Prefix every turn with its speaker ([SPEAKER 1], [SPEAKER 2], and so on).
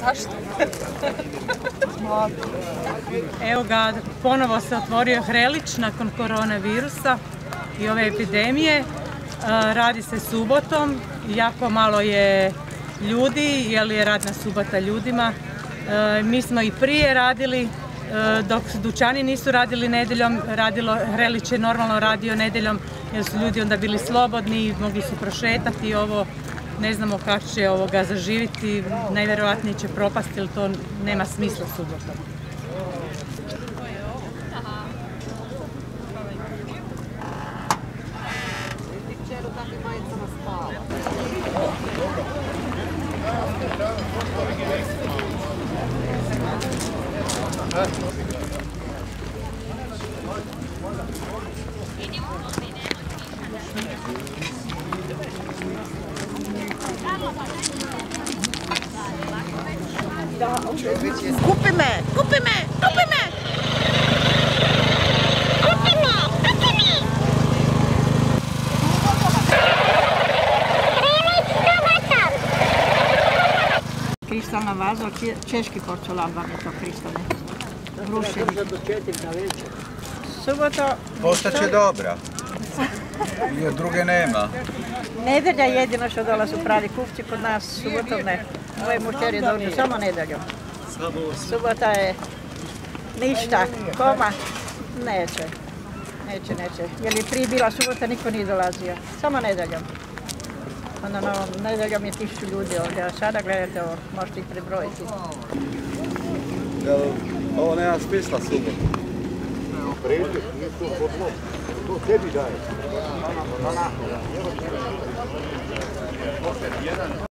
[SPEAKER 1] Zašto?
[SPEAKER 2] Evo ga, ponovo se otvorio Hrelić nakon koronavirusa i ove epidemije. Radi se subotom, jako malo je ljudi, jer je radna subota ljudima. Mi smo i prije radili, dok dućani nisu radili nedjeljom, Hrelić je normalno radio nedjeljom jer su ljudi onda bili slobodni, mogli su prošetati ovo. Ne znamo kako će ovoga zaživiti, najvjerojatnije će propasti jer to nema smisla subotom.
[SPEAKER 3] Kupi me! Kupi me! Kupi me! Kupi me! Kupi me! Kristalna vaza, češki porcelan vam je to kristalni. Rušeni. Subota...
[SPEAKER 4] Ostaće dobra, jer druge nema.
[SPEAKER 3] Nedelja je jedino što dolaze pravi kupci kod nas, subotom ne. Moje mušterije dođu samo nedeljom. Subota je ništa, koma, neće. Jer je prije bila subota, niko nije dolazio, samo nedeljom. Onda nedeljom je 1000 ljudi ovdje, a sada gledajte ovo, možete ih prebrojiti.
[SPEAKER 4] Ovo nema smisla subota. To tebi daje.